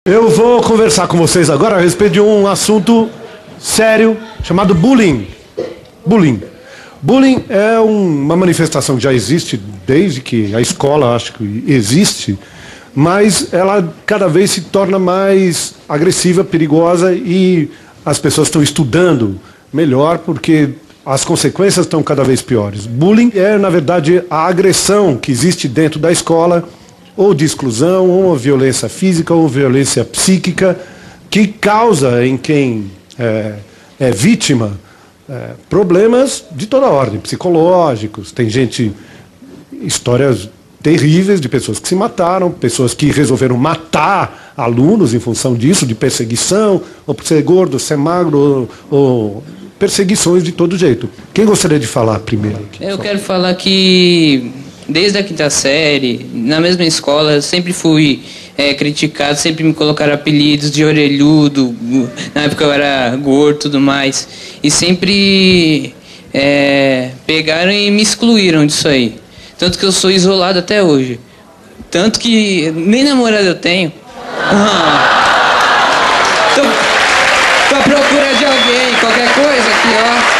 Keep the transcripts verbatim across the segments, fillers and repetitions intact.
Eu vou conversar com vocês agora a respeito de um assunto sério chamado bullying. Bullying. Bullying é um, uma manifestação que já existe desde que a escola, acho que existe, mas ela cada vez se torna mais agressiva, perigosa e as pessoas estão estudando melhor porque as consequências estão cada vez piores. Bullying é, na verdade, a agressão que existe dentro da escola, ou de exclusão, ou violência física, ou violência psíquica, que causa em quem é, é vítima é, problemas de toda ordem, psicológicos. Tem gente, histórias terríveis de pessoas que se mataram, pessoas que resolveram matar alunos em função disso, de perseguição, ou por ser gordo, ser magro, ou, ou perseguições de todo jeito. Quem gostaria de falar primeiro? Aqui? Eu quero falar que desde a quinta série, na mesma escola, eu sempre fui é, criticado, sempre me colocaram apelidos de orelhudo, na época eu era gordo e tudo mais, e sempre é, pegaram e me excluíram disso aí. Tanto que eu sou isolado até hoje. Tanto que nem namorada eu tenho. Ah, tô, tô à procura de alguém, qualquer coisa aqui, ó.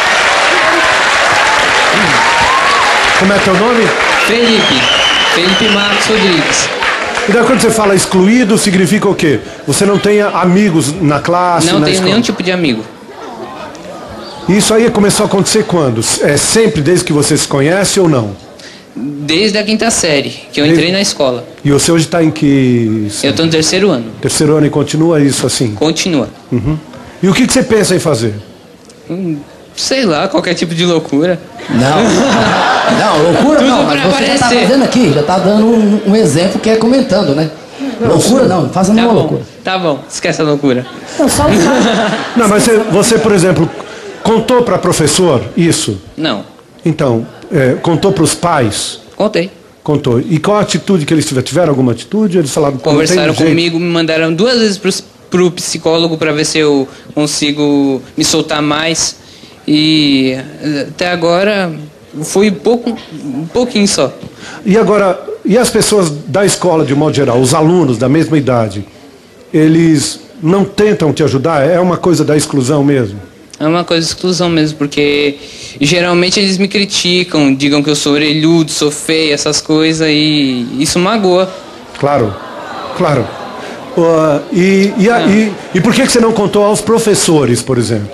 Como é teu nome? Felipe. Felipe Marcos Rodrigues. E daí quando você fala excluído, significa o quê? Você não tem amigos na classe, Não na tenho escola? nenhum tipo de amigo. Isso aí começou a acontecer quando? É sempre desde que você se conhece ou não? Desde a quinta série, que eu Desde... entrei na escola. E você hoje está em que... Eu estou no terceiro ano. Terceiro ano e continua isso assim? Continua. Uhum. E o que, que você pensa em fazer? Hum, sei lá, qualquer tipo de loucura. Não, não, loucura Tudo não, mas pra você já tá aparecer. fazendo aqui, já tá dando um, um exemplo que é comentando, né? Não, loucura não, não faz Tá nenhuma bom, loucura. tá bom, esquece a loucura. Não, só Não, mas você, você por exemplo, contou para professor isso? Não, Então, é, contou para os pais? contei. Contou. E qual a atitude que eles tiveram? Tiveram alguma atitude? Eles falaram... "Pô, não tem Conversaram jeito." comigo, me mandaram duas vezes pro, pro psicólogo para ver se eu consigo me soltar mais. E até agora foi pouco, um pouquinho só. E agora, e as pessoas da escola, de modo geral, os alunos da mesma idade, eles não tentam te ajudar? É uma coisa da exclusão mesmo? É uma coisa de exclusão mesmo, porque geralmente eles me criticam, digam que eu sou orelhudo, sou feio, essas coisas, e isso magoa. Claro, claro. Uh, e, e, a, e, e por que que você não contou aos professores, por exemplo?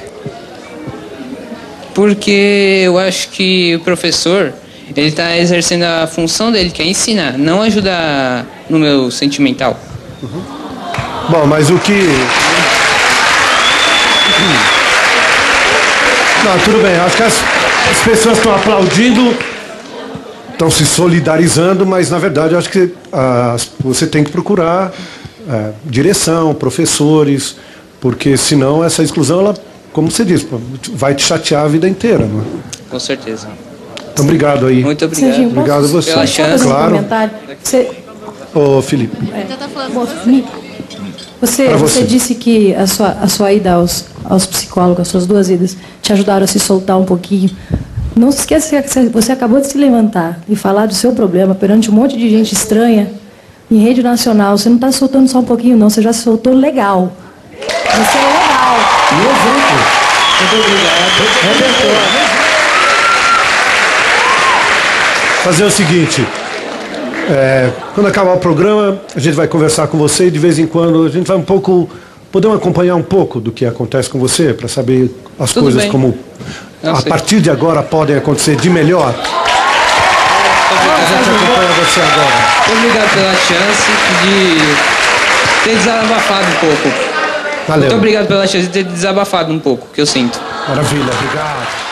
Porque eu acho que o professor, ele está exercendo a função dele, que é ensinar, não ajudar no meu sentimental. Uhum. Bom, mas o que... Não, tudo bem, acho que as, as pessoas estão aplaudindo, estão se solidarizando, mas na verdade eu acho que ah, você tem que procurar ah, direção, professores, porque senão essa exclusão, ela, como você disse, vai te chatear a vida inteira, não é? Com certeza. Então, obrigado aí. Muito obrigado. Serginho, Obrigado a você. Pela chance. Claro. Um comentário. Você, Ô, Felipe. é, você, Pra você você. disse que a sua, a sua ida aos, aos psicólogos, as suas duas idas, te ajudaram a se soltar um pouquinho. Não se esqueça que você acabou de se levantar e falar do seu problema perante um monte de gente estranha em rede nacional. Você não está soltando só um pouquinho, não. Você já se soltou legal. Você é legal. e exemplo. Muito obrigado. Fazer o seguinte, é, quando acabar o programa, a gente vai conversar com você e de vez em quando a gente vai um pouco, podemos acompanhar um pouco do que acontece com você, para saber as Tudo coisas bem. como Eu a sei. partir de agora podem acontecer de melhor. A gente acompanha você agora. Muito obrigado pela chance de ter desabafado um pouco. Valeu. Muito obrigado pela chance de ter desabafado um pouco, que eu sinto. Maravilha, obrigado.